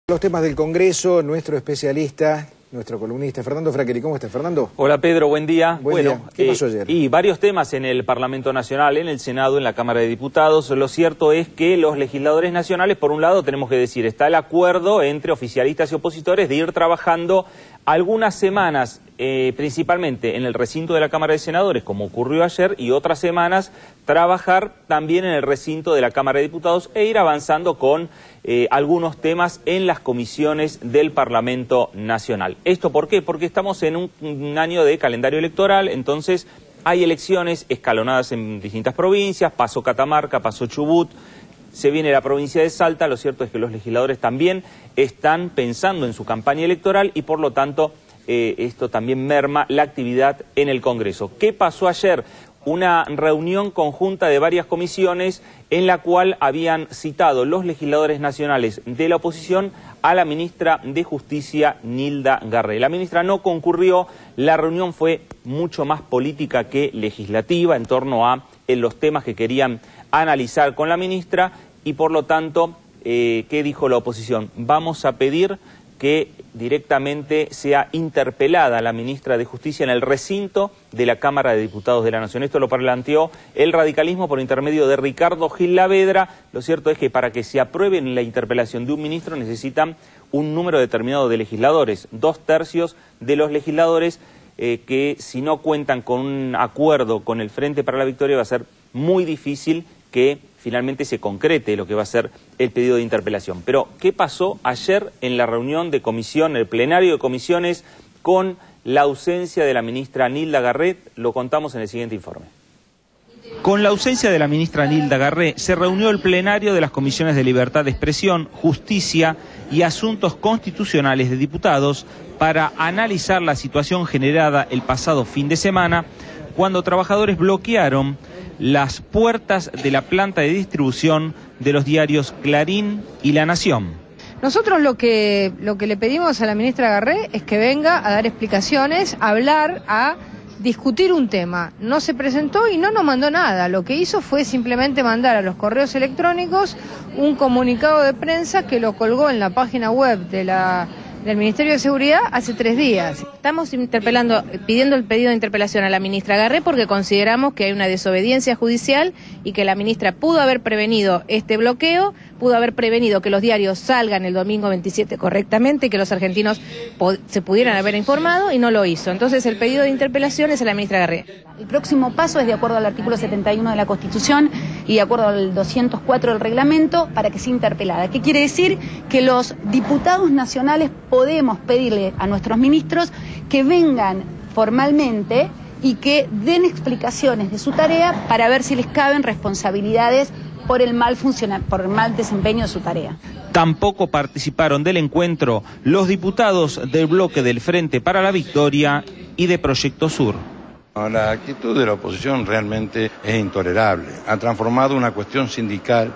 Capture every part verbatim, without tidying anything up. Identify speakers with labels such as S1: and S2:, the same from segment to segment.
S1: Los temas del Congreso, nuestro especialista, nuestro columnista Fernando Fraqueri. ¿Cómo estás, Fernando?
S2: Hola, Pedro, buen día.
S1: Buen
S2: bueno,
S1: día. ¿Qué
S2: eh,
S1: pasó ayer?
S2: Y varios temas en el Parlamento Nacional, en el Senado, en la Cámara de Diputados. Lo cierto es que los legisladores nacionales, por un lado, tenemos que decir, está el acuerdo entre oficialistas y opositores de ir trabajando algunas semanas, eh, principalmente en el recinto de la Cámara de Senadores, como ocurrió ayer, y otras semanas trabajar también en el recinto de la Cámara de Diputados e ir avanzando con eh, algunos temas en las comisiones del Parlamento Nacional. ¿Esto por qué? Porque estamos en un, un año de calendario electoral, entonces hay elecciones escalonadas en distintas provincias, pasó Catamarca, pasó Chubut, se viene la provincia de Salta. Lo cierto es que los legisladores también están pensando en su campaña electoral y por lo tanto eh, esto también merma la actividad en el Congreso. ¿Qué pasó ayer? Una reunión conjunta de varias comisiones en la cual habían citado los legisladores nacionales de la oposición a la ministra de Justicia, Nilda Garré. La ministra no concurrió, la reunión fue mucho más política que legislativa en torno a en los temas que querían analizar con la ministra y por lo tanto, eh, ¿qué dijo la oposición? Vamos a pedir que directamente sea interpelada la ministra de Justicia en el recinto de la Cámara de Diputados de la Nación. Esto lo planteó el radicalismo por intermedio de Ricardo Gil Lavedra. Lo cierto es que para que se apruebe la interpelación de un ministro necesitan un número determinado de legisladores, dos tercios de los legisladores eh, que si no cuentan con un acuerdo con el Frente para la Victoria va a ser muy difícil que finalmente se concrete lo que va a ser el pedido de interpelación. Pero, ¿qué pasó ayer en la reunión de comisión, el plenario de comisiones, con la ausencia de la ministra Nilda Garré? Lo contamos en el siguiente informe.
S3: Con la ausencia de la ministra Nilda Garré, se reunió el plenario de las comisiones de Libertad de Expresión, Justicia y Asuntos Constitucionales de Diputados para analizar la situación generada el pasado fin de semana, cuando trabajadores bloquearon las puertas de la planta de distribución de los diarios Clarín y La Nación.
S4: Nosotros lo que, lo que le pedimos a la ministra Garré es que venga a dar explicaciones, a hablar, a discutir un tema. No se presentó y no nos mandó nada. Lo que hizo fue simplemente mandar a los correos electrónicos un comunicado de prensa que lo colgó en la página web de la... del Ministerio de Seguridad hace tres días.
S5: Estamos interpelando, pidiendo el pedido de interpelación a la ministra Garré porque consideramos que hay una desobediencia judicial y que la ministra pudo haber prevenido este bloqueo, pudo haber prevenido que los diarios salgan el domingo veintisiete correctamente y que los argentinos se pudieran haber informado y no lo hizo. Entonces el pedido de interpelación es a la ministra Garré.
S6: El próximo paso es de acuerdo al artículo setenta y uno de la Constitución y de acuerdo al doscientos cuatro del reglamento para que sea interpelada. ¿Qué quiere decir? Que los diputados nacionales podemos pedirle a nuestros ministros que vengan formalmente y que den explicaciones de su tarea para ver si les caben responsabilidades por el mal funciona- por el mal desempeño de su tarea.
S3: Tampoco participaron del encuentro los diputados del bloque del Frente para la Victoria y de Proyecto Sur.
S7: La actitud de la oposición realmente es intolerable. Ha transformado una cuestión sindical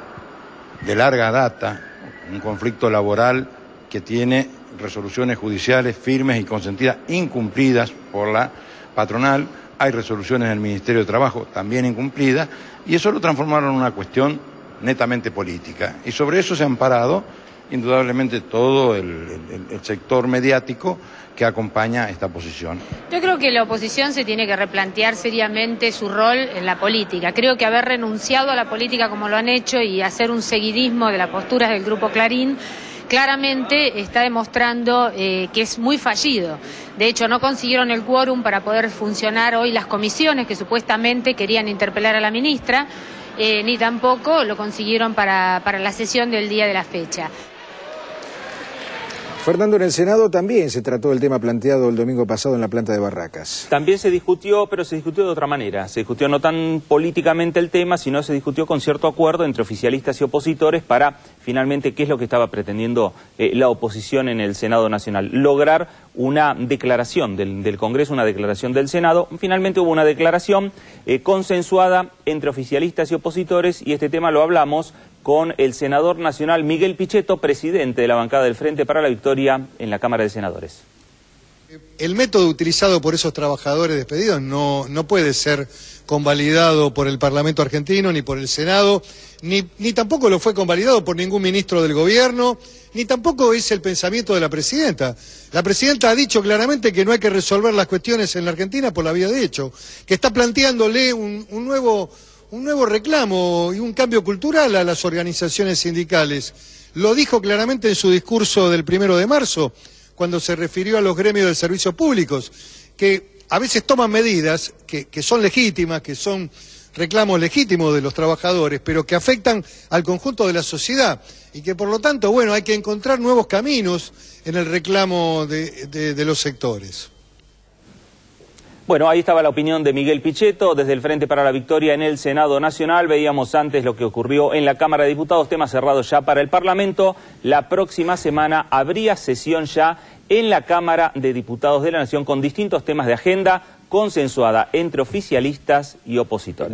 S7: de larga data, un conflicto laboral que tiene resoluciones judiciales firmes y consentidas, incumplidas por la patronal. Hay resoluciones del Ministerio de Trabajo también incumplidas, y eso lo transformaron en una cuestión netamente política. Y sobre eso se han parado indudablemente todo el, el, el sector mediático que acompaña esta posición.
S8: Yo creo que la oposición se tiene que replantear seriamente su rol en la política. Creo que haber renunciado a la política como lo han hecho y hacer un seguidismo de las posturas del Grupo Clarín claramente está demostrando eh, que es muy fallido. De hecho, no consiguieron el quórum para poder funcionar hoy las comisiones que supuestamente querían interpelar a la ministra, eh, ni tampoco lo consiguieron para, para la sesión del día de la fecha.
S1: Fernando, en el Senado también se trató el tema planteado el domingo pasado en la planta de Barracas.
S2: También se discutió, pero se discutió de otra manera. Se discutió no tan políticamente el tema, sino se discutió con cierto acuerdo entre oficialistas y opositores para finalmente qué es lo que estaba pretendiendo eh, la oposición en el Senado Nacional. Lograr una declaración del, del Congreso, una declaración del Senado. Finalmente hubo una declaración eh, consensuada entre oficialistas y opositores y este tema lo hablamos con el senador nacional Miguel Pichetto, presidente de la bancada del Frente para la Victoria en la Cámara de Senadores.
S9: El método utilizado por esos trabajadores despedidos no, no puede ser convalidado por el Parlamento argentino, ni por el Senado, ni, ni tampoco lo fue convalidado por ningún ministro del gobierno, ni tampoco es el pensamiento de la presidenta. La presidenta ha dicho claramente que no hay que resolver las cuestiones en la Argentina por la vía de hecho, que está planteándole un, un nuevo, un nuevo reclamo y un cambio cultural a las organizaciones sindicales. Lo dijo claramente en su discurso del primero de marzo, cuando se refirió a los gremios de servicios públicos, que a veces toman medidas que, que son legítimas, que son reclamos legítimos de los trabajadores, pero que afectan al conjunto de la sociedad y que por lo tanto, bueno, hay que encontrar nuevos caminos en el reclamo de, de, de los sectores.
S2: Bueno, ahí estaba la opinión de Miguel Pichetto desde el Frente para la Victoria en el Senado Nacional. Veíamos antes lo que ocurrió en la Cámara de Diputados, tema cerrado ya para el Parlamento. La próxima semana habría sesión ya en la Cámara de Diputados de la Nación con distintos temas de agenda consensuada entre oficialistas y opositores.